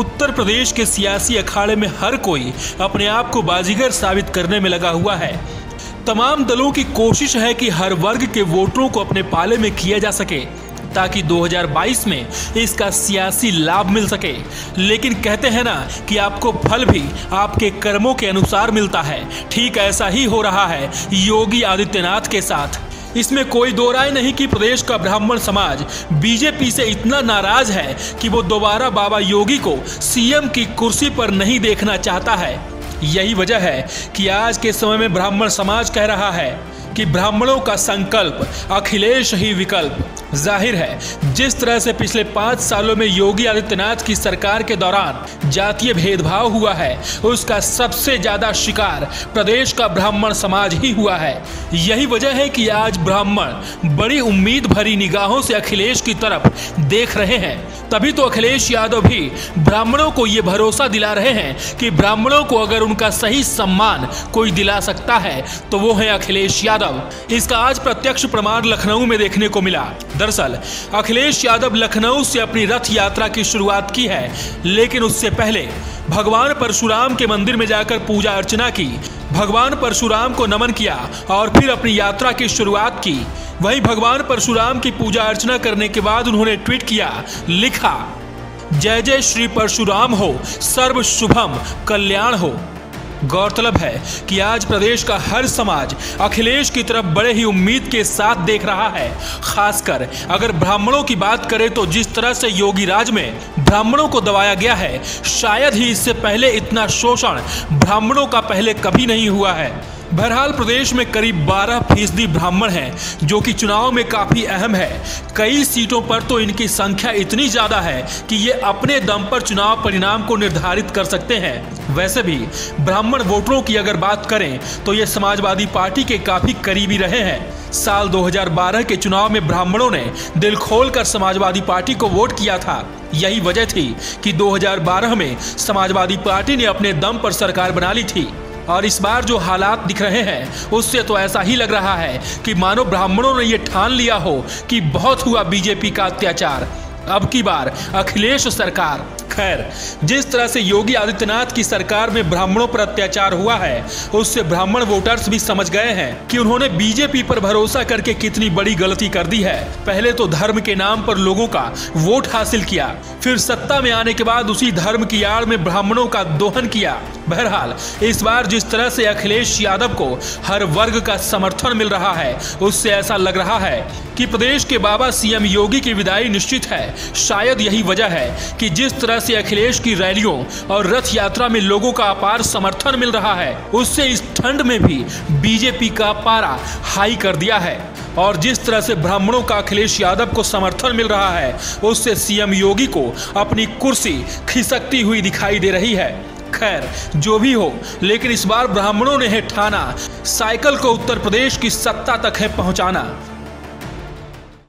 उत्तर प्रदेश के सियासी अखाड़े में हर कोई अपने आप को बाजीगर साबित करने में लगा हुआ है। तमाम दलों की कोशिश है कि हर वर्ग के वोटरों को अपने पाले में किया जा सके ताकि 2022 में इसका सियासी लाभ मिल सके। लेकिन कहते हैं ना कि आपको फल भी आपके कर्मों के अनुसार मिलता है। ठीक ऐसा ही हो रहा है योगी आदित्यनाथ के साथ। इसमें कोई दो राय नहीं कि प्रदेश का ब्राह्मण समाज बीजेपी से इतना नाराज है कि वो दोबारा बाबा योगी को सीएम की कुर्सी पर नहीं देखना चाहता है। यही वजह है कि आज के समय में ब्राह्मण समाज कह रहा है कि ब्राह्मणों का संकल्प अखिलेश ही विकल्प। जाहिर है जिस तरह से पिछले 5 सालों में योगी आदित्यनाथ की सरकार के दौरान जातीय भेदभाव हुआ है, उसका सबसे ज्यादा शिकार प्रदेश का ब्राह्मण समाज ही हुआ है। यही वजह है कि आज ब्राह्मण बड़ी उम्मीद भरी निगाहों से अखिलेश की तरफ देख रहे हैं। तभी तो अखिलेश यादव भी ब्राह्मणों को ये भरोसा दिला रहे हैं कि ब्राह्मणों को अगर उनका सही सम्मान कोई दिला सकता है तो वो है अखिलेश यादव। इसका आज प्रत्यक्ष प्रमाण लखनऊ में देखने को मिला। दरअसल अखिलेश यादव लखनऊ से अपनी रथ यात्रा की शुरुआत की है, लेकिन उससे पहले भगवान परशुराम के मंदिर में जाकर पूजा अर्चना की, भगवान परशुराम को नमन किया और फिर अपनी यात्रा की शुरुआत की। वहीं भगवान परशुराम की पूजा अर्चना करने के बाद उन्होंने ट्वीट किया, लिखा, जय जय श्री परशुराम हो, सर्व शुभम कल्याण हो। गौरतलब है कि आज प्रदेश का हर समाज अखिलेश की तरफ बड़े ही उम्मीद के साथ देख रहा है। खासकर अगर ब्राह्मणों की बात करें तो जिस तरह से योगी राज में ब्राह्मणों को दबाया गया है, शायद ही इससे पहले इतना शोषण ब्राह्मणों का पहले कभी नहीं हुआ है। बहरहाल प्रदेश में करीब 12% ब्राह्मण हैं, जो कि चुनाव में काफ़ी अहम है। कई सीटों पर तो इनकी संख्या इतनी ज़्यादा है कि ये अपने दम पर चुनाव परिणाम को निर्धारित कर सकते हैं। वैसे भी ब्राह्मण वोटरों की अगर बात करें तो ये समाजवादी पार्टी के काफ़ी करीबी रहे हैं। साल 2012 के चुनाव में ब्राह्मणों ने दिल खोलकर समाजवादी पार्टी को वोट किया था। यही वजह थी कि 2012 में समाजवादी पार्टी ने अपने दम पर सरकार बना ली थी। और इस बार जो हालात दिख रहे हैं उससे तो ऐसा ही लग रहा है कि मानो ब्राह्मणों ने ये ठान लिया हो कि बहुत हुआ बीजेपी का अत्याचार, अब की बार अखिलेश सरकार। खैर, जिस तरह से योगी आदित्यनाथ की सरकार में ब्राह्मणों पर अत्याचार हुआ है, उससे ब्राह्मण वोटर्स भी समझ गए हैं कि उन्होंने बीजेपी पर भरोसा करके कितनी बड़ी गलती कर दी है। पहले तो धर्म के नाम पर लोगों का वोट हासिल किया, फिर सत्ता में आने के बाद उसी धर्म की आड़ में ब्राह्मणों का दोहन किया। बहरहाल इस बार जिस तरह से अखिलेश यादव को हर वर्ग का समर्थन मिल रहा है, उससे ऐसा लग रहा है कि प्रदेश के बाबा सीएम योगी की विदाई निश्चित है। शायद यही वजह है कि जिस तरह से अखिलेश की रैलियों और रथ यात्रा में लोगों का अपार समर्थन मिल रहा है, उससे इस ठंड में भी बीजेपी का पारा हाई कर दिया है। और जिस तरह से ब्राह्मणों का अखिलेश यादव को समर्थन मिल रहा है, उससे सीएम योगी को अपनी कुर्सी खिसकती हुई दिखाई दे रही है। खैर, जो भी हो, लेकिन इस बार ब्राह्मणों ने है ठाना साइकिल को उत्तर प्रदेश की सत्ता तक है पहुंचाना।